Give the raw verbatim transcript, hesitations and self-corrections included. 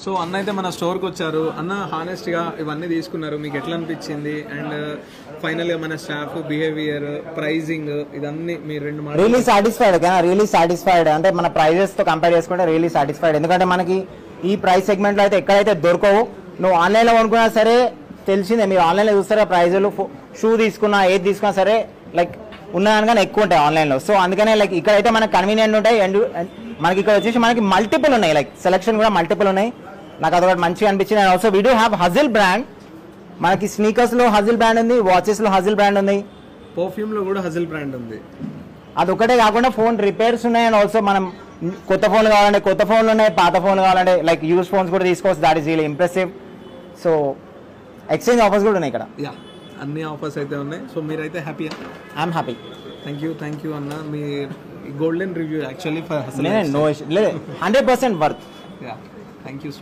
So అన్న అయితే మన స్టోర్కి వచ్చారు. అన్న హానెస్ట్గా ఇవన్నీ తీసుకున్నారు, మీకు ఎట్లా అనిపించింది? అండ్ ఫైనల్గా మన స్టాఫ్ బిహేవియర్, ప్రైజింగ్, ఇదన్నీ మీరు రెండు మాటలు. రియలీ సాటిస్ఫైడ్ ఓకేనా, రియలీ సాటిస్ఫైడ్. అంటే మన ప్రైజెస్తో కంపేర్ చేసుకుంటే రియలీ సాటిస్ఫైడ్. ఎందుకంటే మనకి ఈ ప్రైస్ సెగ్మెంట్లో అయితే ఎక్కడైతే దొరకవు. నువ్వు ఆన్లైన్లో కొనుక్కున్నా సరే తెలిసిందే, మీరు ఆన్లైన్లో చూస్తారా ప్రైజులు, షూ తీసుకున్నా ఏది తీసుకున్నా సరే లైక్ ఉన్నదానికన్నా ఎక్కువ ఉంటాయి ఆన్లైన్లో. సో అందుకనే లైక్ ఇక్కడైతే మనకి కన్వీనియంట్ ఉంటాయి. అండ్ మనకి ఇక్కడ వచ్చేసి మనకి మల్టిపుల్ ఉన్నాయి, లైక్ సెలెక్షన్ కూడా మల్టిపుల్ ఉన్నాయి. నాకు అదొకటి మంచిగా అనిపించింది. And also we do have hustle brand. మనకి స్నీకర్స్లో హజిల్ బ్రాండ్ ఉంది, వాచెస్లో హజిల్ బ్రాండ్ ఉంది, పర్ఫ్యూమ్లో కూడా హజిల్ బ్రాండ్ ఉంది. అదొకటే కాకుండా ఫోన్ రిపేర్స్ ఉన్నాయి. అండ్ ఆల్సో మనం కొత్త ఫోన్లు కావాలంటే కొత్త ఫోన్లు ఉన్నాయి, పాత ఫోన్లు కావాలంటే లైక్ యూజ్ ఫోన్స్ కూడా తీసుకోవచ్చు. That is really impressive. So exchange offers కూడా ఉన్నాయి ఇక్కడ. యా, అన్ని ఆఫర్స్ అయితే ఉన్నాయి. సో మీరైతే happy? I'm happy. Thank you thank you అన్న. మీ golden review actually for no issue లేదు, hundred percent worth. Yeah, thank you.